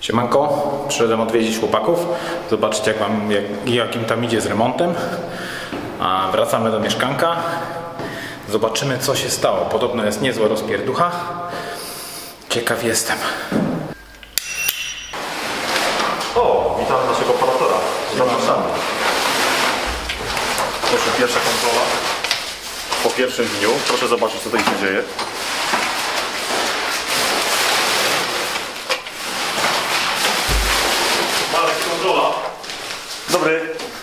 Siemanko, przyszedłem odwiedzić chłopaków, zobaczyć jak im tam idzie z remontem. A wracamy do mieszkanka, zobaczymy co się stało. Podobno jest niezła rozpierducha. Ciekaw jestem. O, witamy naszego operatora. Zapraszamy. Proszę, pierwsza kontrola po pierwszym dniu. Proszę zobaczyć, co tutaj się dzieje. Marek, kontrola. Dobry.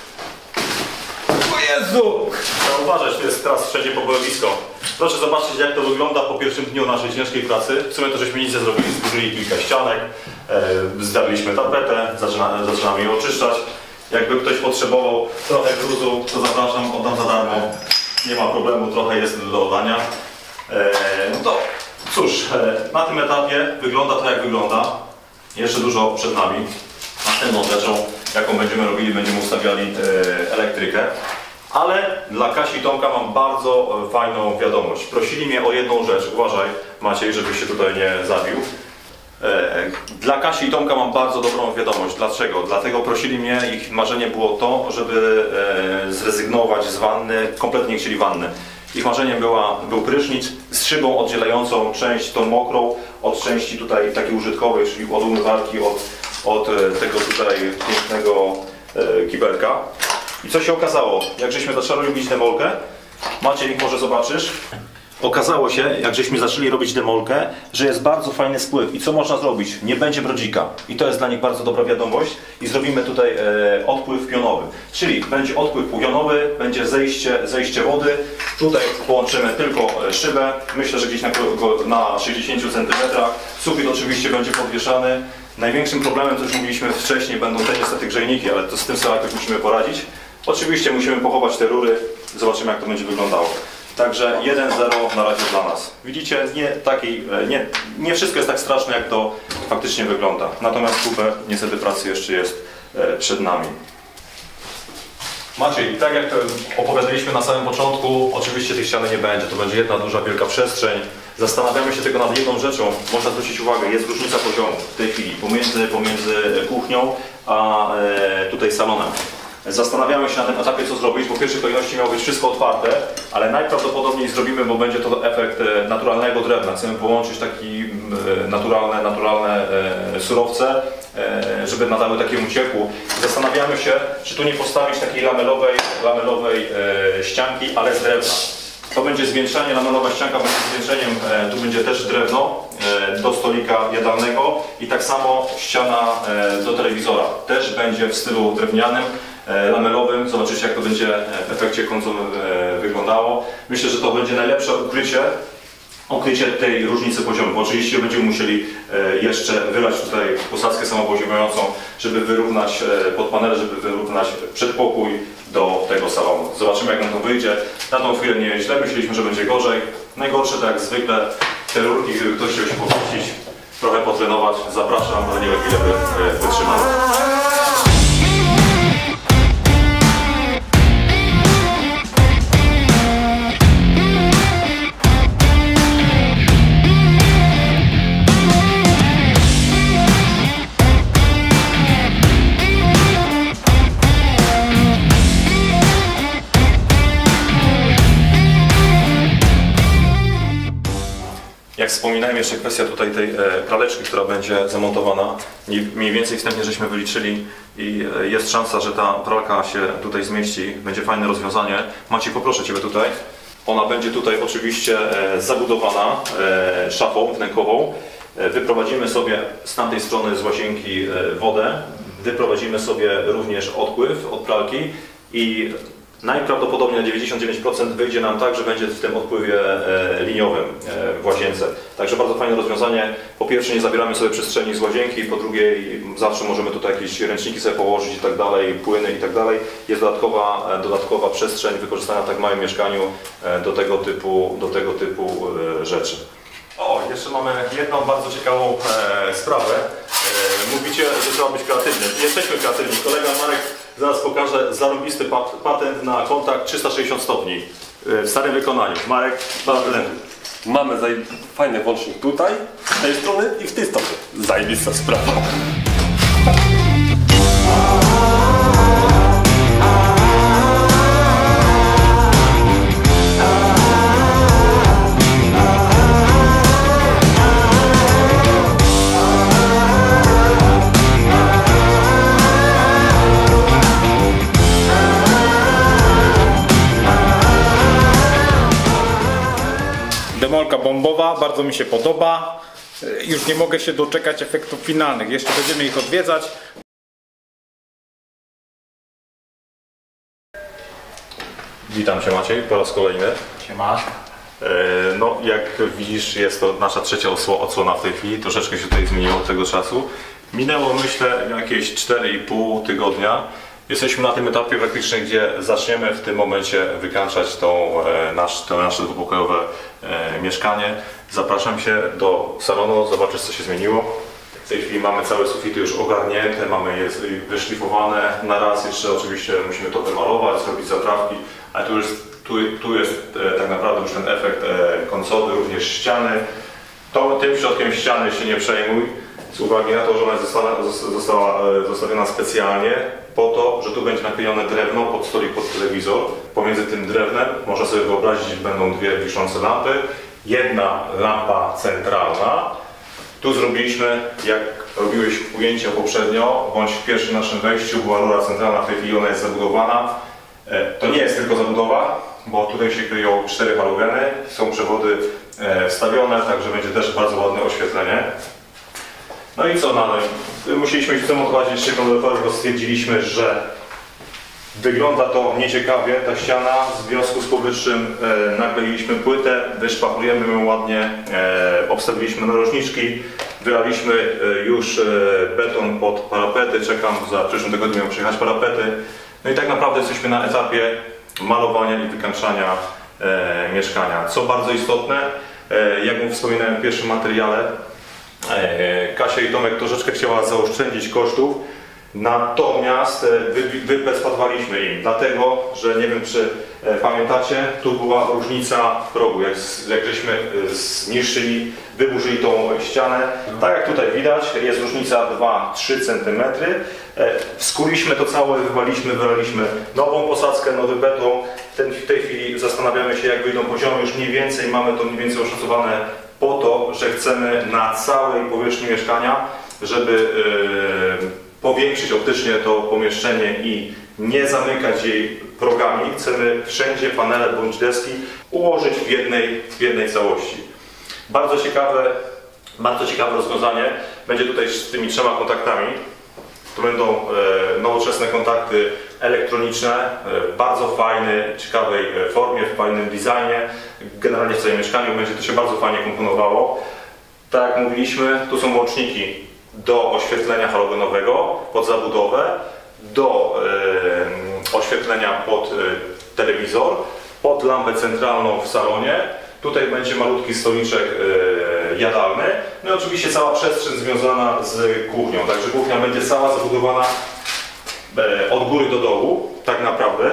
O Jezu! Trzeba uważać, to jest teraz wszędzie pobojowisko. Proszę zobaczyć, jak to wygląda po pierwszym dniu naszej ciężkiej pracy. W sumie to żeśmy nic nie zrobili, zburzyli kilka ścianek, zdabiliśmy tapetę, zaczynamy ją oczyszczać. Jakby ktoś potrzebował trochę gruzu, to zapraszam, oddam za darmo. Nie ma problemu, trochę jest do oddania. No to cóż, na tym etapie wygląda to jak wygląda. Jeszcze dużo przed nami. Następną rzeczą, jaką będziemy robili, będziemy ustawiali elektrykę. Ale dla Kasi i Tomka mam bardzo fajną wiadomość. Prosili mnie o jedną rzecz. Uważaj, Maciej, żebyś się tutaj nie zabił. Dla Kasi i Tomka mam bardzo dobrą wiadomość. Dlaczego? Dlatego prosili mnie, ich marzenie było to, żeby zrezygnować z wanny, kompletnie nie chcieli wanny. Ich marzeniem był prysznic z szybą oddzielającą część tą mokrą od części tutaj takiej użytkowej, czyli od umywalki, od tego tutaj pięknego kibelka. I co się okazało? Jak żeśmy zaczęli robić demolkę, Maciej, może zobaczysz? Okazało się, jak żeśmy zaczęli robić demolkę, że jest bardzo fajny spływ. I co można zrobić? Nie będzie brodzika. I to jest dla nich bardzo dobra wiadomość. I zrobimy tutaj odpływ pionowy. Czyli będzie odpływ pionowy, będzie zejście wody. Tutaj połączymy tylko szybę. Myślę, że gdzieś na 60 cm. Sufit oczywiście będzie podwieszany. Największym problemem, co już mówiliśmy wcześniej, będą te niestety grzejniki, ale to z tym sobie jakoś musimy poradzić. Oczywiście musimy pochować te rury. Zobaczymy, jak to będzie wyglądało. Także 1-0 na razie dla nas. Widzicie, nie wszystko jest tak straszne, jak to faktycznie wygląda. Natomiast kupę niestety pracy jeszcze jest przed nami. Maciej, tak jak opowiadaliśmy na samym początku, oczywiście tej ściany nie będzie. To będzie jedna duża, wielka przestrzeń. Zastanawiamy się tylko nad jedną rzeczą. Można zwrócić uwagę, jest różnica poziomu w tej chwili pomiędzy kuchnią a tutaj salonem. Zastanawiamy się na tym etapie, co zrobić, bo w pierwszej kolejności miało być wszystko otwarte, ale najprawdopodobniej zrobimy, bo będzie to efekt naturalnego drewna. Chcemy połączyć takie naturalne surowce, żeby nadały takiemu ciepłu. Zastanawiamy się, czy tu nie postawić takiej lamelowej ścianki, ale z drewna. To będzie zwieńczenie, lamelowa ścianka będzie zwieńczeniem, tu będzie też drewno do stolika jadalnego i tak samo ściana do telewizora. Też będzie w stylu drewnianym, lamelowym. Zobaczycie, jak to będzie w efekcie końcowym wyglądało. Myślę, że to będzie najlepsze ukrycie tej różnicy poziomu, bo oczywiście będziemy musieli jeszcze wylać tutaj posadzkę samopoziomującą, żeby wyrównać pod panele, żeby wyrównać przedpokój do tego salonu. Zobaczymy, jak nam to wyjdzie. Na tą chwilę nie źle, myśleliśmy, że będzie gorzej. Najgorsze, tak jak zwykle, te rurki, gdyby ktoś chciał się pochwycić, trochę potrenować, zapraszam, ale nie wiem, ile by wytrzymało. Jak wspominałem, jeszcze kwestia tutaj tej praleczki, która będzie zamontowana. Mniej więcej wstępnie żeśmy wyliczyli i jest szansa, że ta pralka się tutaj zmieści. Będzie fajne rozwiązanie. Maciej, poproszę Ciebie tutaj. Ona będzie tutaj oczywiście zabudowana szafą wnękową. Wyprowadzimy sobie z tamtej strony z łazienki wodę. Wyprowadzimy sobie również odpływ od pralki i najprawdopodobniej na 99% wyjdzie nam tak, że będzie w tym odpływie liniowym w łazience. Także bardzo fajne rozwiązanie. Po pierwsze, nie zabieramy sobie przestrzeni z łazienki, po drugie, zawsze możemy tutaj jakieś ręczniki sobie położyć i tak dalej, płyny i tak dalej. Jest dodatkowa przestrzeń wykorzystana w tak małym mieszkaniu do tego typu rzeczy. O, jeszcze mamy jedną bardzo ciekawą sprawę. Mówicie, że trzeba być kreatywny. Jesteśmy kreatywni. Kolega Marek zaraz pokaże zarobisty patent na kontakt 360 stopni w starym wykonaniu. Marek, patent. Mamy fajny włącznik tutaj, z tej strony i z tej strony. Zajebista sprawa. Demolka bombowa, bardzo mi się podoba. Już nie mogę się doczekać efektów finalnych. Jeszcze będziemy ich odwiedzać. Witam Cię, Maciej, po raz kolejny. Siema. No, jak widzisz, jest to nasza trzecia odsłona w tej chwili. Troszeczkę się tutaj zmieniło od tego czasu. Minęło, myślę, jakieś 4,5 tygodnia. Jesteśmy na tym etapie praktycznie, gdzie zaczniemy w tym momencie wykańczać to nasze dwupokojowe mieszkanie. Zapraszam Cię do salonu, zobaczysz, co się zmieniło. W tej chwili mamy całe sufity już ogarnięte, mamy je wyszlifowane. Na raz jeszcze oczywiście musimy to wymalować, zrobić zaprawki, ale tu jest tak naprawdę już ten efekt końcowy, również ściany. Tym środkiem ściany się nie przejmuj, z uwagi na to, że ona została zostawiona specjalnie po to, że tu będzie naklejone drewno pod stolik, pod telewizor. Pomiędzy tym drewnem, można sobie wyobrazić, będą dwie wiszące lampy. Jedna lampa centralna. Tu zrobiliśmy, jak robiłeś ujęcia poprzednio, bądź w pierwszym naszym wejściu była rura centralna, w tej chwili ona jest zabudowana. To nie jest tylko zabudowa, bo tutaj się kryją 4 halogeny, są przewody wstawione, także będzie też bardzo ładne oświetlenie. No i co dalej? Musieliśmy się zamontować jeszcze konwertory, bo stwierdziliśmy, że wygląda to nieciekawie, ta ściana. W związku z powyższym nakleiliśmy płytę, wyszpachlujemy ją ładnie, obstawiliśmy narożniczki, wylaliśmy już beton pod parapety, czekam, za przyszłym tygodniu miał przyjechać parapety. No i tak naprawdę jesteśmy na etapie malowania i wykańczania mieszkania. Co bardzo istotne, jak wspominałem w pierwszym materiale, Kasia i Tomek troszeczkę chciała zaoszczędzić kosztów, natomiast wypespadwaliśmy im, dlatego, że nie wiem, czy pamiętacie, tu była różnica progu, jak żeśmy zniszczyli, wyburzyli tą ścianę. Tak jak tutaj widać, jest różnica 2-3 cm. Wskuliśmy to całe, wylaliśmy nową posadzkę, nowy beton. W tej chwili zastanawiamy się, jak wyjdą poziomy, już mniej więcej mamy to mniej więcej oszacowane po to, że chcemy na całej powierzchni mieszkania, żeby powiększyć optycznie to pomieszczenie i nie zamykać jej progami. Chcemy wszędzie panele bądź deski ułożyć w jednej całości. Bardzo ciekawe rozwiązanie będzie tutaj z tymi 3 kontaktami. To będą nowoczesne kontakty elektroniczne, w bardzo fajnej, ciekawej formie, w fajnym designie. Generalnie w całym mieszkaniu będzie to się bardzo fajnie komponowało. Tak jak mówiliśmy, tu są łączniki do oświetlenia halogenowego pod zabudowę, do oświetlenia pod telewizor, pod lampę centralną w salonie. Tutaj będzie malutki stoliczek jadalny. No i oczywiście cała przestrzeń związana z kuchnią. Także kuchnia będzie cała zabudowana od góry do dołu, tak naprawdę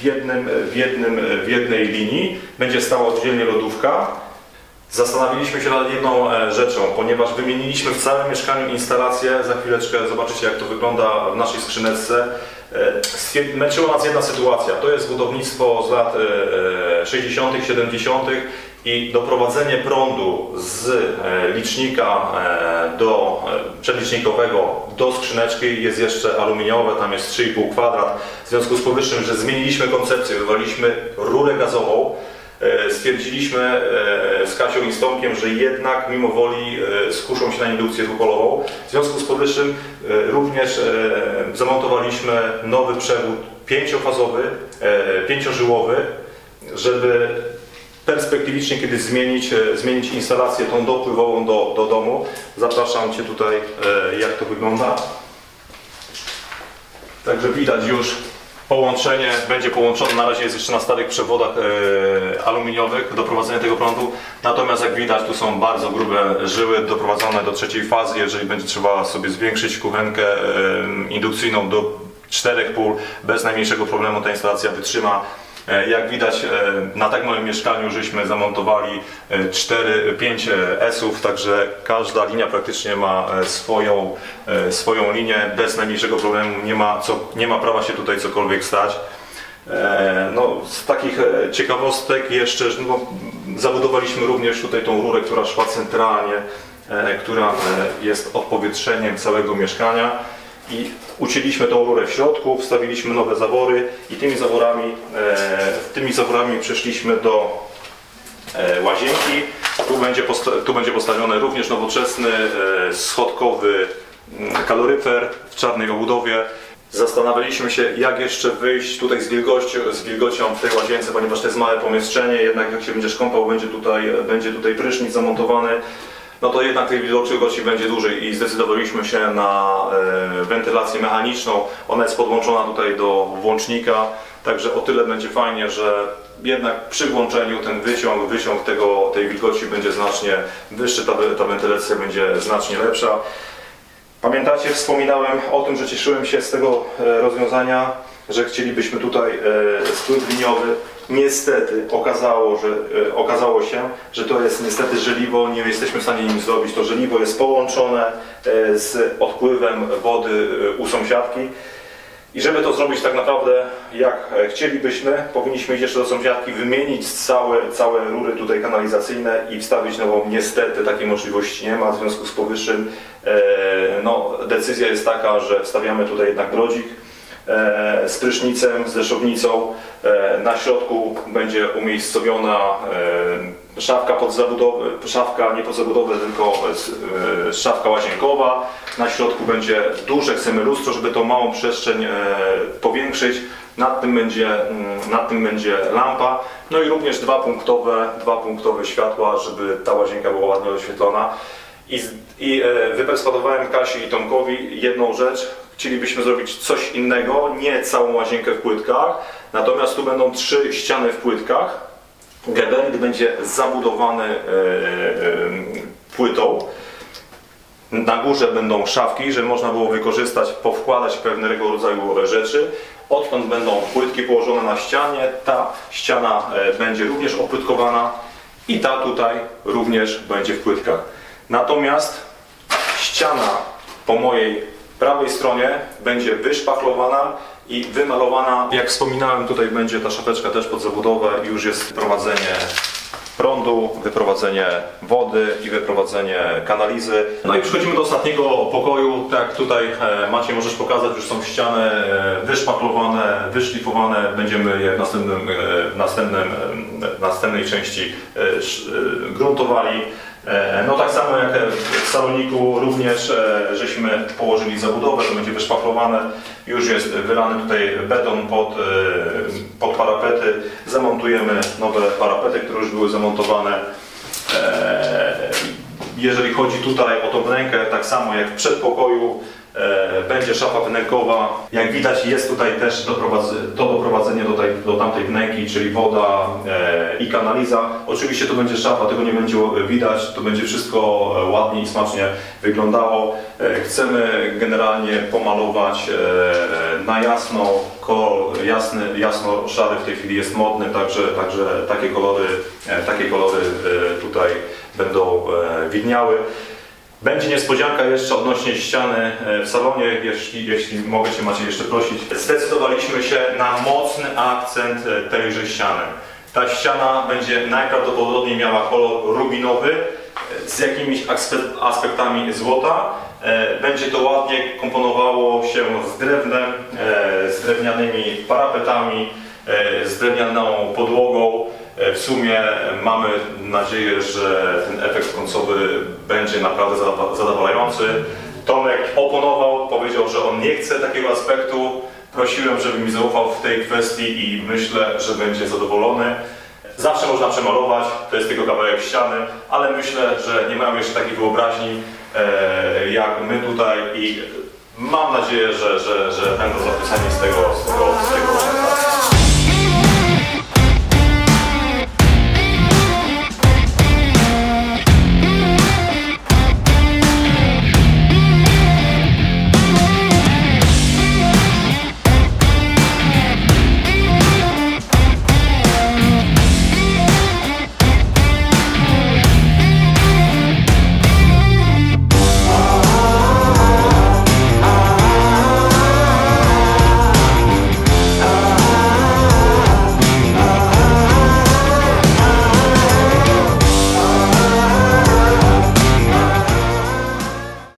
w jednej linii. Będzie stała oddzielnie lodówka. Zastanowiliśmy się nad jedną rzeczą, ponieważ wymieniliśmy w całym mieszkaniu instalację. Za chwileczkę zobaczycie, jak to wygląda w naszej skrzyneczce. Męczyła nas jedna sytuacja. To jest budownictwo z lat 60., 70. i doprowadzenie prądu z licznika przedlicznikowego do skrzyneczki jest jeszcze aluminiowe, tam jest 3,5 kwadrat. W związku z powyższym, że zmieniliśmy koncepcję, wywaliliśmy rurę gazową, stwierdziliśmy z Kasią i z Tomkiem, że jednak mimo woli skuszą się na indukcję dwupolową. W związku z powyższym również zamontowaliśmy nowy przewód 5-fazowy, 5-żyłowy, żeby perspektywicznie, kiedy zmienić instalację tą dopływową do domu. Zapraszam Cię tutaj, jak to wygląda. Także widać już połączenie, będzie połączone, na razie jest jeszcze na starych przewodach aluminiowych doprowadzenie tego prądu. Natomiast jak widać, tu są bardzo grube żyły doprowadzone do 3. fazy. Jeżeli będzie trzeba sobie zwiększyć kuchenkę indukcyjną do 4 pól, bez najmniejszego problemu ta instalacja wytrzyma. Jak widać, na tak małym mieszkaniu żeśmy zamontowali 4-5 S-ów, także każda linia praktycznie ma swoją linię, bez najmniejszego problemu, nie ma prawa się tutaj cokolwiek stać. No, z takich ciekawostek jeszcze, no, zabudowaliśmy również tutaj tą rurę, która szła centralnie, która jest odpowietrzeniem całego mieszkania. I ucięliśmy tą rurę w środku, wstawiliśmy nowe zawory i tymi zaworami przeszliśmy do łazienki. Tu będzie postawiony również nowoczesny, schodkowy kaloryfer w czarnej obudowie. Zastanawialiśmy się, jak jeszcze wyjść tutaj z wilgocią w tej łazience, ponieważ to jest małe pomieszczenie, jednak jak się będziesz kąpał, będzie tutaj prysznic zamontowany, no to jednak tej wilgoci będzie dłużej i zdecydowaliśmy się na wentylację mechaniczną. Ona jest podłączona tutaj do włącznika, także o tyle będzie fajnie, że jednak przy włączeniu ten wyciąg tej wilgoci będzie znacznie wyższy, ta wentylacja będzie znacznie lepsza. Pamiętacie, wspominałem o tym, że cieszyłem się z tego rozwiązania, że chcielibyśmy tutaj spływ liniowy. Niestety okazało się, że to jest niestety żeliwo, nie jesteśmy w stanie nim zrobić. To żeliwo jest połączone z odpływem wody u sąsiadki. I żeby to zrobić tak naprawdę jak chcielibyśmy, powinniśmy iść jeszcze do sąsiadki, wymienić całe rury tutaj kanalizacyjne i wstawić nową. Niestety takiej możliwości nie ma, w związku z powyższym no, decyzja jest taka, że wstawiamy tutaj jednak brodzik z prysznicem, z deszownicą. Na środku będzie umiejscowiona szafka pod zabudowę, szafka nie pod zabudowę, tylko szafka łazienkowa. Na środku będzie duże, chcemy lustro, żeby tą małą przestrzeń powiększyć. Nad tym będzie lampa. No i również dwa punktowe światła, żeby ta łazienka była ładnie oświetlona. I wyperswadowałem Kasi i Tomkowi jedną rzecz. Chcielibyśmy zrobić coś innego, nie całą łazienkę w płytkach, natomiast tu będą 3 ściany w płytkach. Geberit będzie zabudowany płytą. Na górze będą szafki, żeby można było wykorzystać, powkładać pewnego rodzaju rzeczy. Odtąd będą płytki położone na ścianie. Ta ściana będzie również opłytkowana i ta tutaj również będzie w płytkach. Natomiast ściana po mojej prawej stronie będzie wyszpachlowana i wymalowana. Jak wspominałem, tutaj będzie ta szafeczka też pod zabudowę. Już jest wyprowadzenie prądu, wyprowadzenie wody i wyprowadzenie kanalizy. No i przechodzimy do ostatniego pokoju. Tak jak tutaj Maciej możesz pokazać, już są ściany wyszpachlowane, wyszlifowane. Będziemy je w następnej części gruntowali. No tak samo jak w saloniku również żeśmy położyli zabudowę, to będzie wyszpachlowane. Już jest wylany tutaj beton pod parapety. Zamontujemy nowe parapety, które już były zamontowane. Jeżeli chodzi tutaj o tą wnękę, tak samo jak w przedpokoju, będzie szafa wnękowa. Jak widać, jest tutaj też doprowadzenie do tamtej wnęki, czyli woda i kanaliza. Oczywiście to będzie szafa, tego nie będzie widać, to będzie wszystko ładnie i smacznie wyglądało. Chcemy generalnie pomalować na jasno, kolor jasno-szary w tej chwili jest modny, także takie kolory tutaj będą widniały. Będzie niespodzianka jeszcze odnośnie ściany w salonie, jeśli mogę Cię Maciej jeszcze prosić. Zdecydowaliśmy się na mocny akcent tejże ściany. Ta ściana będzie najprawdopodobniej miała kolor rubinowy z jakimiś aspektami złota. Będzie to ładnie komponowało się z drewnem, z drewnianymi parapetami, z drewnianą podłogą. W sumie mamy nadzieję, że ten efekt końcowy będzie naprawdę zadowalający. Tomek oponował, powiedział, że on nie chce takiego aspektu. Prosiłem, żeby mi zaufał w tej kwestii i myślę, że będzie zadowolony. Zawsze można przemalować, to jest tylko kawałek ściany, ale myślę, że nie mają jeszcze takiej wyobraźni jak my tutaj i mam nadzieję, że będą zachwyceni z tego.